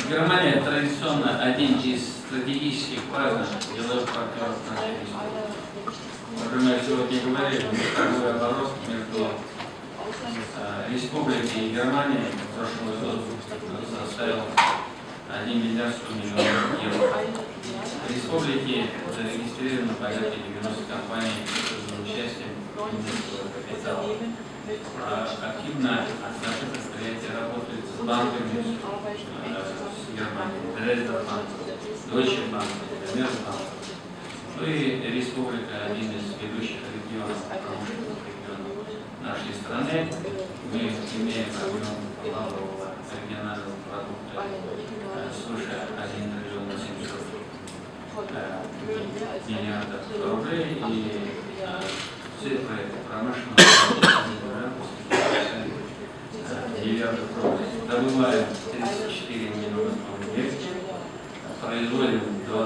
Германия традиционно один из стратегических важных деловых партнеров нашей республики. Например, сегодня говорили, торговый оборот между республикой и Германией в прошлом году составил 1 миллиард 100 миллионов евро. В республике зарегистрировано порядка 90 компаний с участием инвестиционного капитала. Активно наши предприятия работают с банками, с Германией, Дрезден банк, Deutsche Bank, Commerzbank. Ну и республика один из ведущих регионов, промышленных регионов нашей страны. Мы имеем объем валового регионального продукта свыше 1 триллион 700 миллиардов рублей и цифры промышленного миллиардов рублей. Добываем 34 миллиона тонн нефти, произвели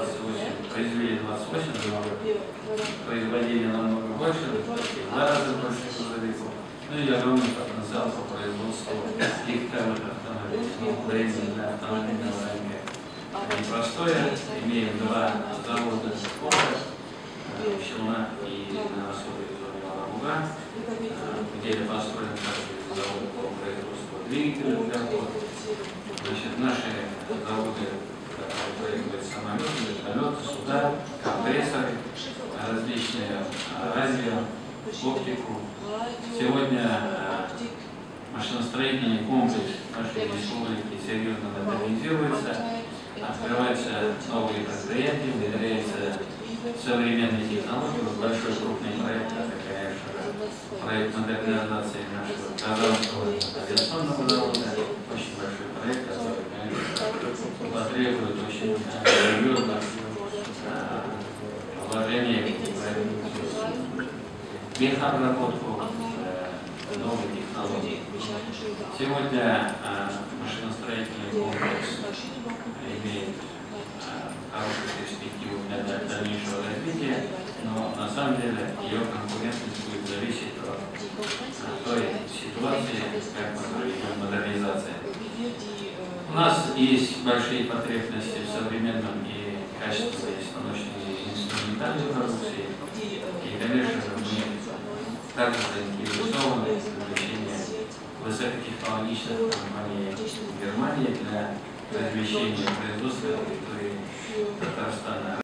28 заводов, производили намного больше, в 2 раза больше грузовиков. Ну и огромный потенциал по производству легковых автомобилей, брендинг для автомобильного рынка. Непростое, имеем 2 завода в Челнах и на особой зоне Волгограда, где построен завод по производству двигателей для флота. Значит, наши заводы производят самолеты, вертолеты, суда, компрессоры, различные радио, оптику. Сегодня машиностроительный комплекс нашей республики серьезно модернизируется, открываются новые предприятия, внедряются современные технологии. Большой крупный проект, это, конечно, проект модернизации нашего Казанского авиационного завода. Очень большой проект, который, конечно, потребует очень серьезных вложений в мехобработку новых технологий. Сегодня машиностроительный комплекс имеет хорошую перспективу для дальнейшего развития, но на самом деле ее конкурентность будет зависеть от той ситуации, как мы проведем модернизацию. У нас есть большие потребности в современном и качественной научно-инструментальной продукции, и, конечно же, мы также заинтересованы в привлечении высокотехнологичных компаний в Германии для размещения производства на территории Татарстана.